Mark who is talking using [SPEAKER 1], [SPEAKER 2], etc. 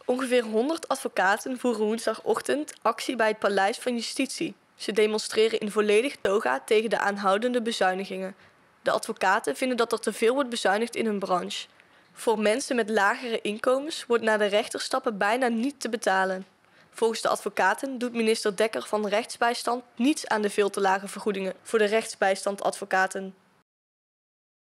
[SPEAKER 1] Ongeveer 100 advocaten voeren woensdagochtend actie bij het Paleis van Justitie. Ze demonstreren in volledig toga tegen de aanhoudende bezuinigingen. De advocaten vinden dat er te veel wordt bezuinigd in hun branche. Voor mensen met lagere inkomens wordt naar de rechter stappen bijna niet te betalen. Volgens de advocaten doet minister Dekker van Rechtsbijstand niets aan de veel te lage vergoedingen voor de rechtsbijstandadvocaten.